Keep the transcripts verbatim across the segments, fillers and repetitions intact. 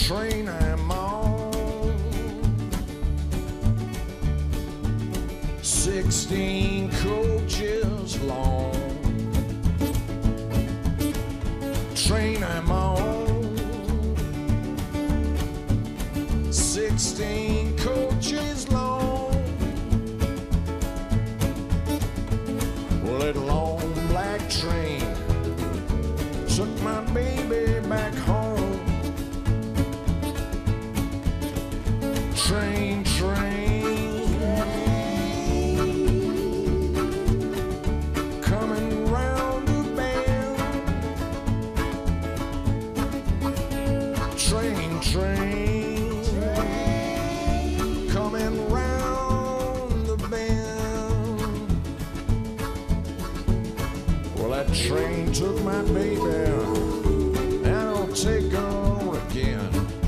train I'm on, sixteen coaches long. Train I'm on, sixteen coaches long. Well, that long black train took my baby back home. Train, train, coming round the bend. Train, train, coming round the bend. Well, that train took my baby, and I'll take her on again.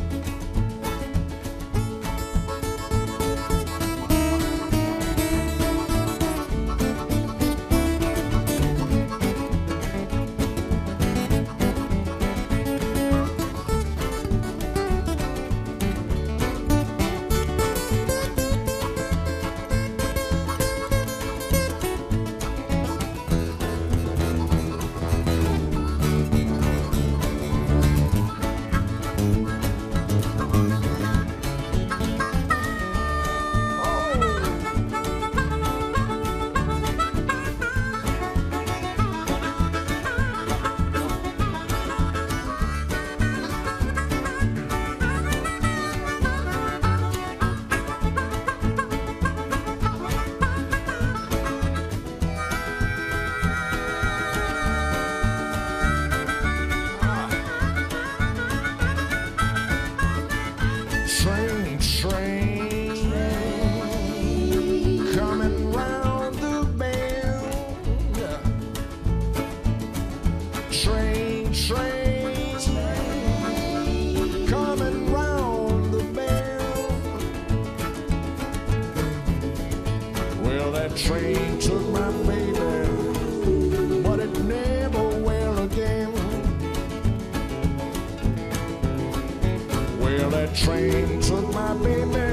Train, train, coming round the bend. Train, train, coming round the bend. Well, that train took my baby, but it never will again. Well, that train took my baby,